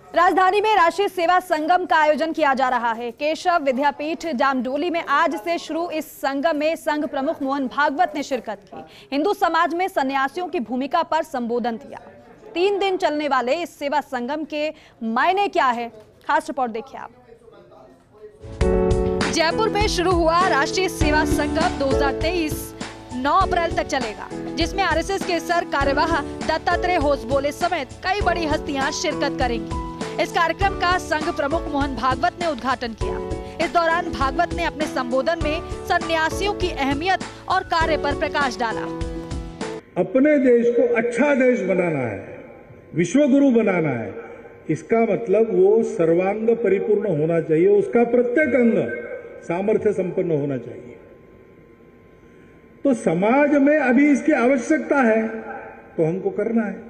राजधानी में राष्ट्रीय सेवा संगम का आयोजन किया जा रहा है। केशव विद्यापीठ जामडोली में आज से शुरू इस संगम में संघ प्रमुख मोहन भागवत ने शिरकत की। हिंदू समाज में सन्यासियों की भूमिका पर संबोधन दिया। 3 दिन चलने वाले इस सेवा संगम के मायने क्या है, खास रिपोर्ट देखिए आप। जयपुर में शुरू हुआ राष्ट्रीय सेवा संगम 2023 9 अप्रैल तक चलेगा, जिसमें आरएसएस के सर कार्यवाह दत्तात्रेय होसबोले समेत कई बड़ी हस्तियां शिरकत करेंगी। इस कार्यक्रम का संघ प्रमुख मोहन भागवत ने उद्घाटन किया। इस दौरान भागवत ने अपने संबोधन में सन्यासियों की अहमियत और कार्य पर प्रकाश डाला। अपने देश को अच्छा देश बनाना है, विश्वगुरु बनाना है, इसका मतलब वो सर्वांग परिपूर्ण होना चाहिए, उसका प्रत्येक अंग सामर्थ्य संपन्न होना चाहिए। तो समाज में अभी इसकी आवश्यकता है, तो हमको करना है।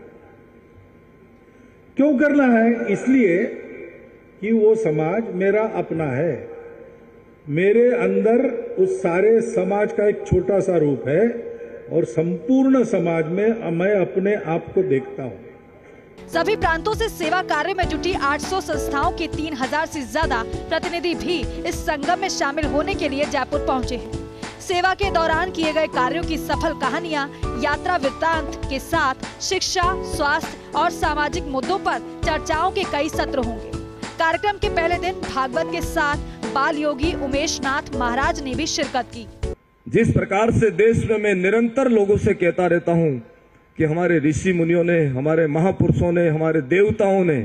क्यों करना है? इसलिए कि वो समाज मेरा अपना है, मेरे अंदर उस सारे समाज का एक छोटा सा रूप है और संपूर्ण समाज में मैं अपने आप को देखता हूं। सभी प्रांतों से सेवा कार्य में जुटी 800 संस्थाओं के 3000 से ज्यादा प्रतिनिधि भी इस संगम में शामिल होने के लिए जयपुर पहुंचे हैं। सेवा के दौरान किए गए कार्यों की सफल कहानियां, यात्रा वृत्तांत के साथ शिक्षा, स्वास्थ्य और सामाजिक मुद्दों पर चर्चाओं के कई सत्र होंगे। कार्यक्रम के पहले दिन भागवत के साथ बाल योगी उमेश नाथ महाराज ने भी शिरकत की। जिस प्रकार से देश में मैं निरंतर लोगों से कहता रहता हूं कि हमारे ऋषि मुनियों ने, हमारे महापुरुषों ने, हमारे देवताओं ने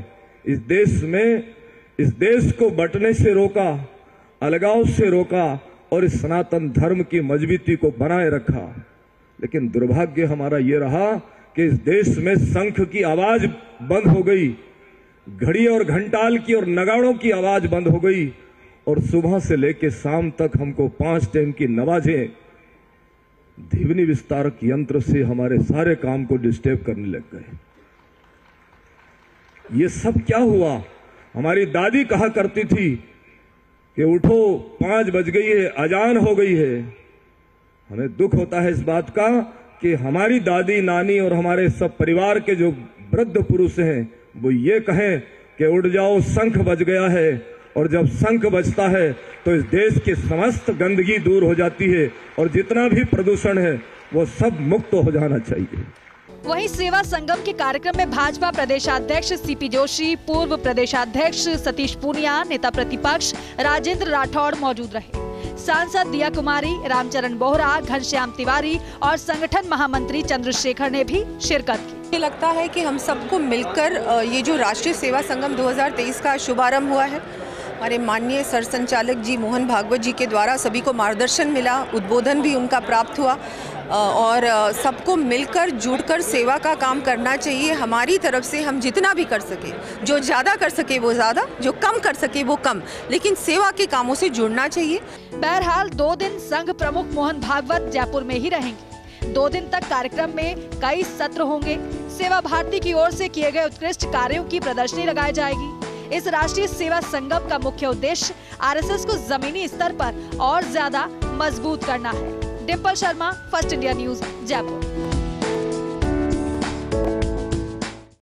इस देश को बंटने से रोका, अलगाव से रोका और इस सनातन धर्म की मजबूती को बनाए रखा। लेकिन दुर्भाग्य हमारा ये रहा कि इस देश में शंख की आवाज बंद हो गई, घड़ी और घंटाल की और नगाड़ों की आवाज बंद हो गई और सुबह से लेकर शाम तक हमको 5 टाइम की नमाजें ध्वनि विस्तारक यंत्र से हमारे सारे काम को डिस्टर्ब करने लग गए। ये सब क्या हुआ? हमारी दादी कहा करती थी कि उठो 5 बज गई है, अजान हो गई है। हमें दुख होता है इस बात का कि हमारी दादी, नानी और हमारे सब परिवार के जो वृद्ध पुरुष हैं वो ये कहें कि उठ जाओ, शंख बज गया है। और जब शंख बजता है तो इस देश की समस्त गंदगी दूर हो जाती है और जितना भी प्रदूषण है वो सब मुक्त हो जाना चाहिए। वहीं सेवा संगम के कार्यक्रम में भाजपा प्रदेशाध्यक्ष सीपी जोशी, पूर्व प्रदेशाध्यक्ष सतीश पूनिया, नेता प्रतिपक्ष राजेंद्र राठौड़ मौजूद रहे। सांसद दिया कुमारी, रामचरण बोहरा, घनश्याम तिवारी और संगठन महामंत्री चंद्रशेखर ने भी शिरकत की। मुझे लगता है कि हम सबको मिलकर ये जो राष्ट्रीय सेवा संगम 2023 का शुभारंभ हुआ है, हमारे माननीय सर संचालक जी मोहन भागवत जी के द्वारा सभी को मार्गदर्शन मिला, उद्बोधन भी उनका प्राप्त हुआ और सबको मिलकर जुड़कर सेवा का काम करना चाहिए। हमारी तरफ से हम जितना भी कर सके, जो ज़्यादा कर सके वो ज़्यादा, जो कम कर सके वो कम, लेकिन सेवा के कामों से जुड़ना चाहिए। बहरहाल 2 दिन संघ प्रमुख मोहन भागवत जयपुर में ही रहेंगे। 2 दिन तक कार्यक्रम में कई सत्र होंगे। सेवा भारती की ओर से किए गए उत्कृष्ट कार्यों की प्रदर्शनी लगाई जाएगी। इस राष्ट्रीय सेवा संगम का मुख्य उद्देश्य आरएसएस को जमीनी स्तर पर और ज्यादा मजबूत करना है। Dimple Sharma, first India news, Jaipur.